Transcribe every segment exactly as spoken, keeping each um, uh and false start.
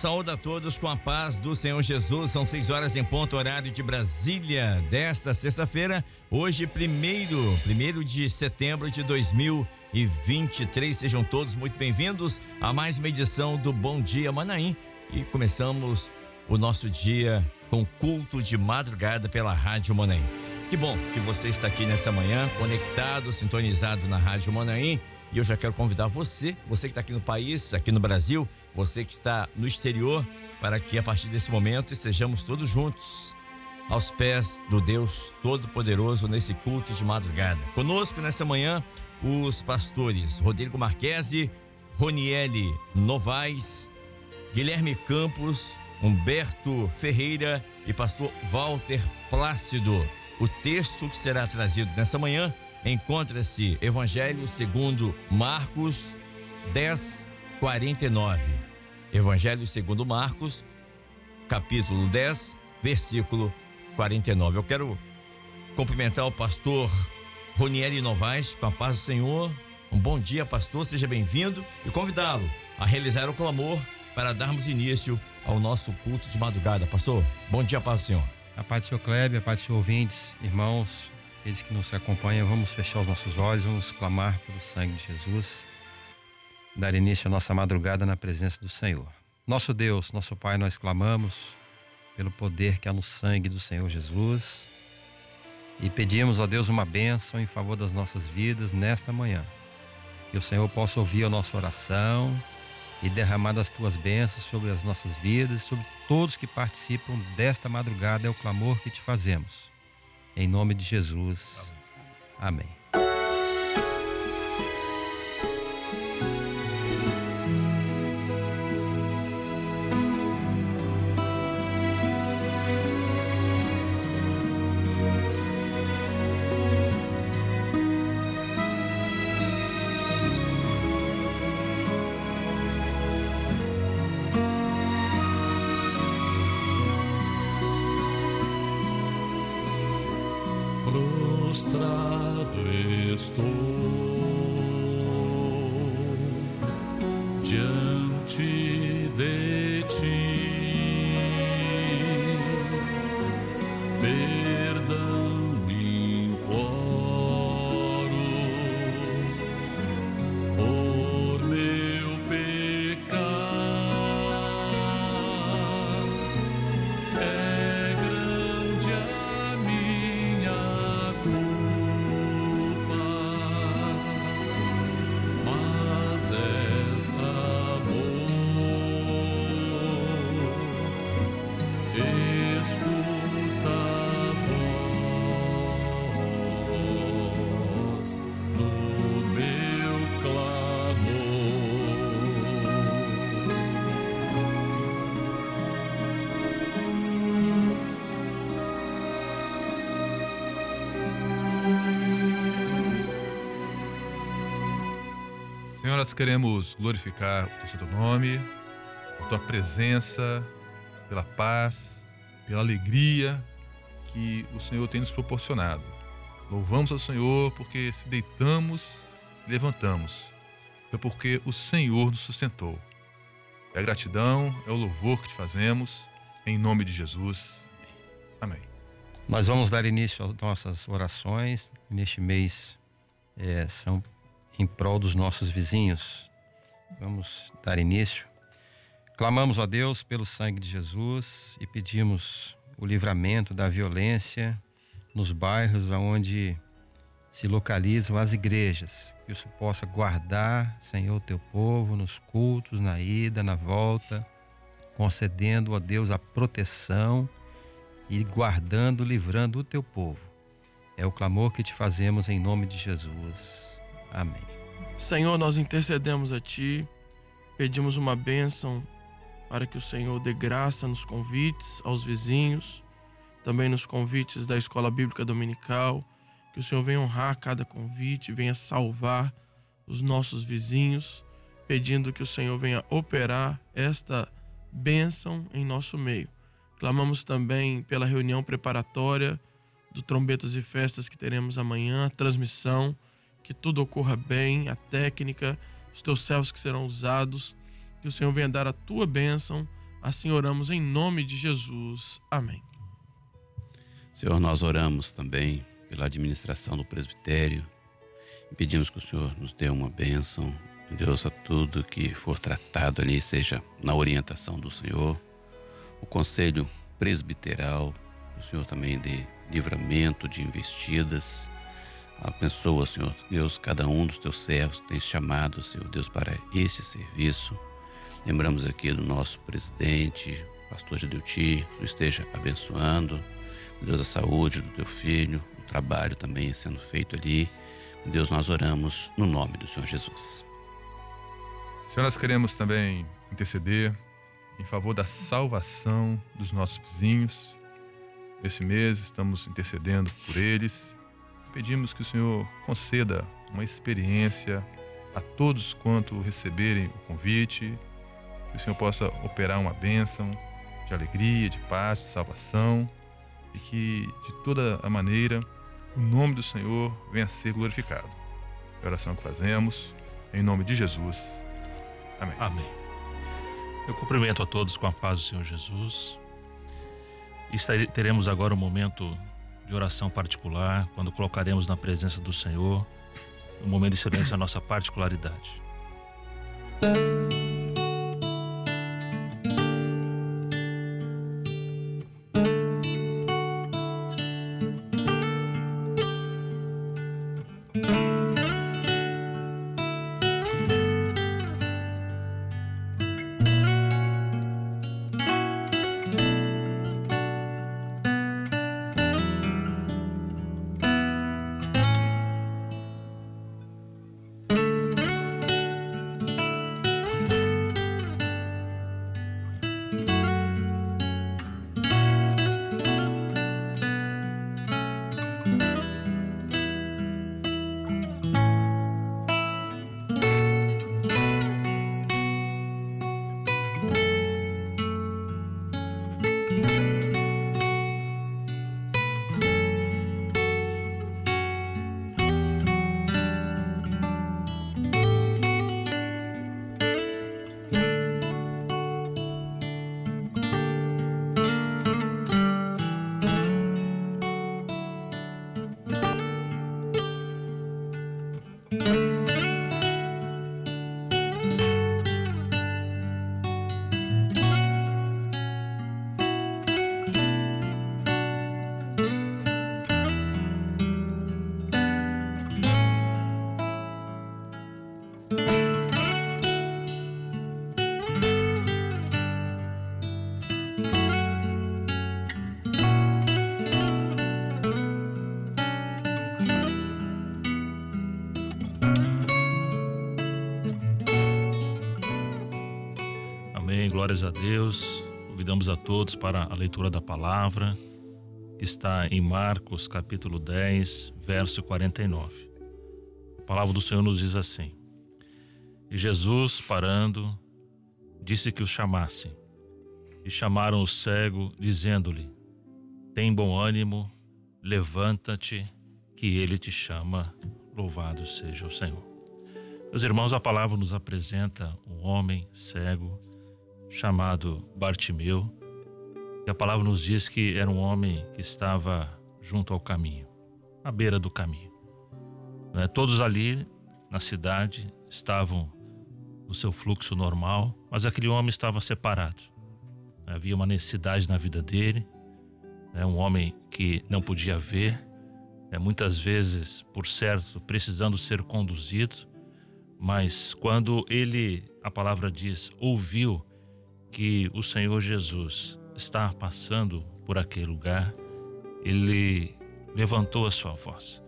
Saúde a todos com a paz do Senhor Jesus. São seis horas em ponto, horário de Brasília, desta sexta-feira, hoje, primeiro, primeiro de setembro de dois mil e vinte e três. Sejam todos muito bem-vindos a mais uma edição do Bom Dia Manaim. E começamos o nosso dia com culto de madrugada pela Rádio Manaim. Que bom que você está aqui nessa manhã, conectado, sintonizado na Rádio Manaim. E eu já quero convidar você, você que está aqui no país, aqui no Brasil, você que está no exterior, para que a partir desse momento estejamos todos juntos, aos pés do Deus Todo-Poderoso, nesse culto de madrugada. Conosco nessa manhã, os pastores Rodrigo Marquesi, Roniele Novaes, Guilherme Campos, Humberto Ferreira e pastor Walter Plácido. O texto que será trazido nessa manhã encontra-se Evangelho segundo Marcos dez, quarenta e nove. Evangelho segundo Marcos, capítulo dez, versículo quarenta e nove. Eu quero cumprimentar o pastor Roniele Novaes, com a paz do Senhor. Um bom dia, pastor, seja bem-vindo, e convidá-lo a realizar o clamor para darmos início ao nosso culto de madrugada. Pastor, bom dia, paz do Senhor. A paz do Senhor Kleber, a paz do Senhor ouvintes, irmãos, eles que nos acompanham, vamos fechar os nossos olhos, vamos clamar pelo sangue de Jesus, dar início à nossa madrugada na presença do Senhor. Nosso Deus, nosso Pai, nós clamamos pelo poder que há no sangue do Senhor Jesus e pedimos a Deus uma bênção em favor das nossas vidas nesta manhã. Que o Senhor possa ouvir a nossa oração e derramar das tuas bênçãos sobre as nossas vidas e sobre todos que participam desta madrugada. É o clamor que te fazemos. Em nome de Jesus. Amém. Prostrado estou diante de ti, perdão imploro por meu pecado. É grande a minha mas és amor, escuta a voz do meu clamor. Senhor, nós queremos glorificar o teu santo nome, a tua presença, pela paz, pela alegria que o Senhor tem nos proporcionado. Louvamos ao Senhor porque se deitamos e levantamos. Foi porque o Senhor nos sustentou. É a gratidão, é o louvor que te fazemos, em nome de Jesus. Amém. Nós vamos dar início às nossas orações. Neste mês é, são em prol dos nossos vizinhos. Vamos dar início. Clamamos a Deus pelo sangue de Jesus e pedimos o livramento da violência nos bairros onde se localizam as igrejas. Que isso possa guardar, Senhor, o teu povo nos cultos, na ida, na volta, concedendo a Deus a proteção e guardando, livrando o teu povo. É o clamor que te fazemos em nome de Jesus. Amém. Senhor, nós intercedemos a Ti, pedimos uma bênção para que o Senhor dê graça nos convites aos vizinhos, também nos convites da Escola Bíblica Dominical, que o Senhor venha honrar cada convite, venha salvar os nossos vizinhos, pedindo que o Senhor venha operar esta bênção em nosso meio. Clamamos também pela reunião preparatória do Trombetas e Festas que teremos amanhã, a transmissão, que tudo ocorra bem, a técnica, os teus servos que serão usados, que o Senhor venha dar a tua bênção Assim oramos em nome de Jesus. Amém. Senhor, nós oramos também pela administração do presbitério e pedimos que o Senhor nos dê uma bênção, Deus, a tudo que for tratado ali, seja na orientação do Senhor. O conselho presbiteral, o Senhor também dê livramento de investidas. Abençoa, Senhor Deus, cada um dos teus servos que tens chamado, Senhor Deus, para este serviço. Lembramos aqui do nosso presidente, pastor Jadeuti, que o Senhor esteja abençoando. Deus, a saúde do teu filho, o trabalho também sendo feito ali. Deus, nós oramos no nome do Senhor Jesus. Senhor, nós queremos também interceder em favor da salvação dos nossos vizinhos. Esse mês estamos intercedendo por eles. Pedimos que o Senhor conceda uma experiência a todos quanto receberem o convite, que o Senhor possa operar uma bênção de alegria, de paz, de salvação, e que de toda a maneira o nome do Senhor venha a ser glorificado. É a oração que fazemos em nome de Jesus. Amém. Amém. Eu cumprimento a todos com a paz do Senhor Jesus. E teremos agora um momento de oração particular, quando colocaremos na presença do Senhor um momento de silêncio a nossa particularidade. Glórias a Deus. Convidamos a todos para a leitura da palavra, que está em Marcos capítulo dez, verso quarenta e nove. A palavra do Senhor nos diz assim: E Jesus, parando, disse que os chamassem. E chamaram o cego, dizendo-lhe: Tem bom ânimo, levanta-te, que ele te chama. Louvado seja o Senhor. Meus irmãos, a palavra nos apresenta um homem cego chamado Bartimeu, e a palavra nos diz que era um homem que estava junto ao caminho, à beira do caminho. Né? Todos ali na cidade estavam no seu fluxo normal, mas aquele homem estava separado. Havia uma necessidade na vida dele, né? Um homem que não podia ver, né? Muitas vezes, por certo, precisando ser conduzido, mas quando ele, a palavra diz, ouviu que o Senhor Jesus está passando por aquele lugar, ele levantou a sua voz.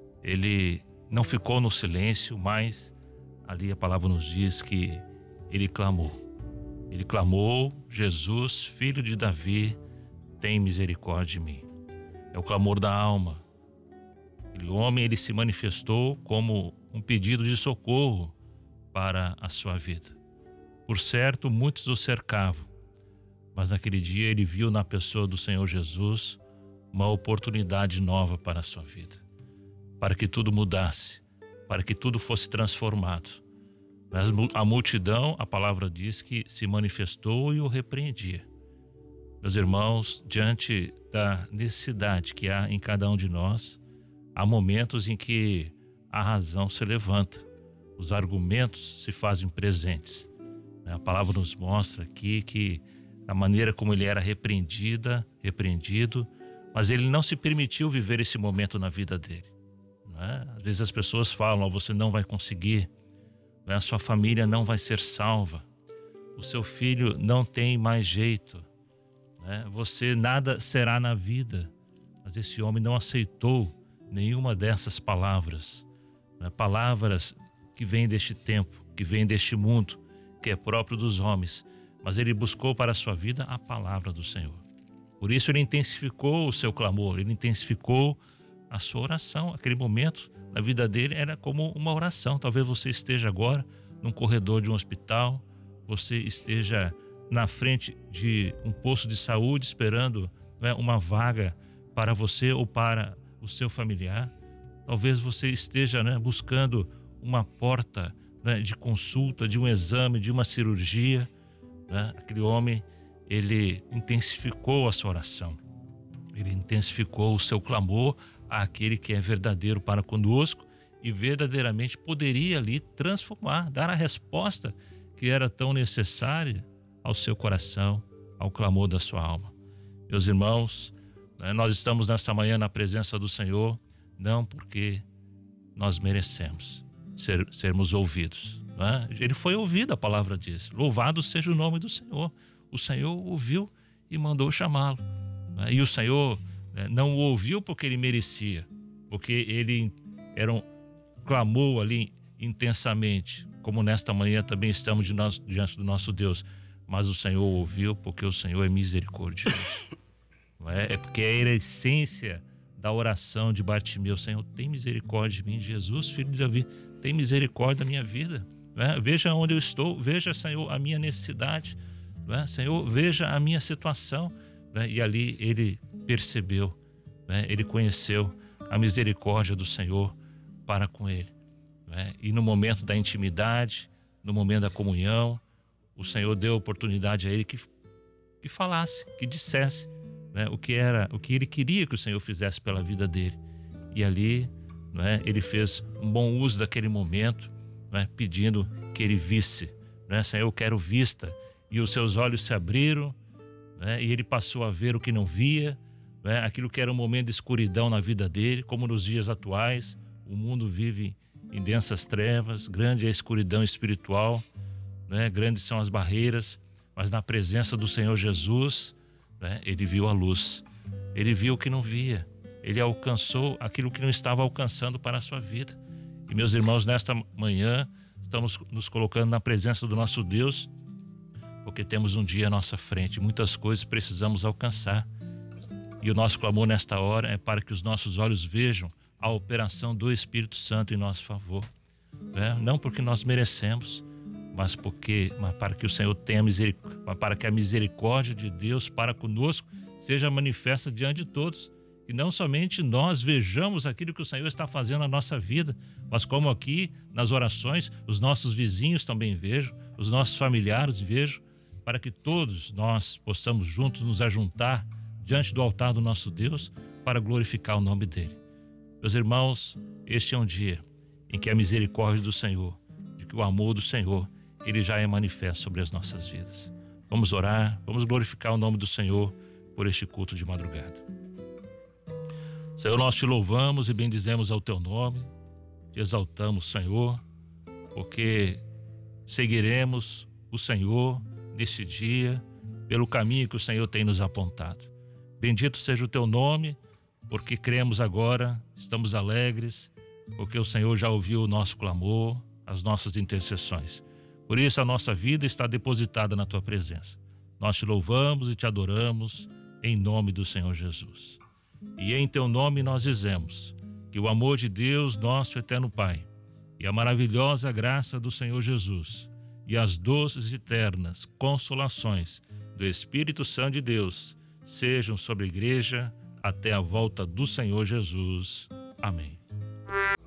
Ele não ficou no silêncio, mas ali a palavra nos diz que ele clamou. Ele clamou: Jesus, filho de Davi, tem misericórdia de mim. É o clamor da alma. Aquele homem, ele se manifestou como um pedido de socorro para a sua vida. Por certo, muitos o cercavam, mas naquele dia ele viu na pessoa do Senhor Jesus uma oportunidade nova para a sua vida, para que tudo mudasse, para que tudo fosse transformado. Mas a multidão, a palavra diz que se manifestou e o repreendia. Meus irmãos, diante da necessidade que há em cada um de nós, há momentos em que a razão se levanta, os argumentos se fazem presentes. A palavra nos mostra aqui que a maneira como ele era repreendida, repreendido, mas ele não se permitiu viver esse momento na vida dele. Não é? Às vezes as pessoas falam, oh, você não vai conseguir, não é? A sua família não vai ser salva, o seu filho não tem mais jeito, não é? Você nada será na vida. Mas esse homem não aceitou nenhuma dessas palavras, não é? Palavras que vêm deste tempo, que vêm deste mundo, que é próprio dos homens, mas ele buscou para a sua vida a palavra do Senhor. Por isso ele intensificou o seu clamor, ele intensificou a sua oração. Aquele momento na vida dele era como uma oração. Talvez você esteja agora num corredor de um hospital, você esteja na frente de um posto de saúde esperando, né, uma vaga para você ou para o seu familiar. Talvez você esteja, né, buscando uma porta, né, de consulta, de um exame, de uma cirurgia. Né? Aquele homem, ele intensificou a sua oração, ele intensificou o seu clamor àquele que é verdadeiro para conosco e verdadeiramente poderia ali transformar, dar a resposta que era tão necessária ao seu coração, ao clamor da sua alma. Meus irmãos, né, nós estamos nessa manhã na presença do Senhor, não porque nós merecemos ser, sermos ouvidos. Né? Ele foi ouvido, a palavra diz. Louvado seja o nome do Senhor. O Senhor ouviu e mandou chamá-lo. Né? E o Senhor, né, não o ouviu porque ele merecia, porque ele era um, clamou ali intensamente, como nesta manhã também estamos de nós, diante do nosso Deus. Mas o Senhor ouviu porque o Senhor é misericordioso. Não é? É porque é a essência da oração de Bartimeu. Senhor, tem misericórdia de mim. Jesus, filho de Davi, tem misericórdia da minha vida. Não é? Veja onde eu estou. Veja, Senhor, a minha necessidade. Não é? Senhor, veja a minha situação. Não é? E ali ele percebeu, não é? Ele conheceu a misericórdia do Senhor para com ele. Não é? E no momento da intimidade, no momento da comunhão, o Senhor deu oportunidade a ele que, que falasse, que dissesse, né, o que era, o que ele queria que o Senhor fizesse pela vida dele. E ali, não é, ele fez um bom uso daquele momento, não é, pedindo que ele visse, não é, Senhor, eu quero vista. E os seus olhos se abriram, não é, e ele passou a ver o que não via, não é, aquilo que era um momento de escuridão na vida dele, como nos dias atuais. O mundo vive em densas trevas, grande é a escuridão espiritual, né? Grandes são as barreiras, mas na presença do Senhor Jesus, né, ele viu a luz, ele viu o que não via, ele alcançou aquilo que não estava alcançando para a sua vida. E meus irmãos, nesta manhã estamos nos colocando na presença do nosso Deus, porque temos um dia à nossa frente, muitas coisas precisamos alcançar, e o nosso clamor nesta hora é para que os nossos olhos vejam a operação do Espírito Santo em nosso favor, né? Não porque nós merecemos, mas porque, mas para que o Senhor tenha misericórdia, para que a misericórdia de Deus para conosco seja manifesta diante de todos, e não somente nós vejamos aquilo que o Senhor está fazendo na nossa vida, mas como aqui nas orações os nossos vizinhos também vejam, os nossos familiares vejam, para que todos nós possamos juntos nos ajuntar diante do altar do nosso Deus para glorificar o nome dele. Meus irmãos, este é um dia em que a misericórdia do Senhor, de que o amor do Senhor, ele já é manifesto sobre as nossas vidas. Vamos orar, vamos glorificar o nome do Senhor por este culto de madrugada. Senhor, nós te louvamos e bendizemos ao teu nome, te exaltamos, Senhor, porque seguiremos o Senhor neste dia, pelo caminho que o Senhor tem nos apontado. Bendito seja o teu nome, porque cremos agora, estamos alegres, porque o Senhor já ouviu o nosso clamor, as nossas intercessões. Por isso a nossa vida está depositada na tua presença. Nós te louvamos e te adoramos em nome do Senhor Jesus. E em teu nome nós dizemos que o amor de Deus, nosso eterno Pai, e a maravilhosa graça do Senhor Jesus, e as doces e eternas consolações do Espírito Santo de Deus sejam sobre a igreja até a volta do Senhor Jesus. Amém.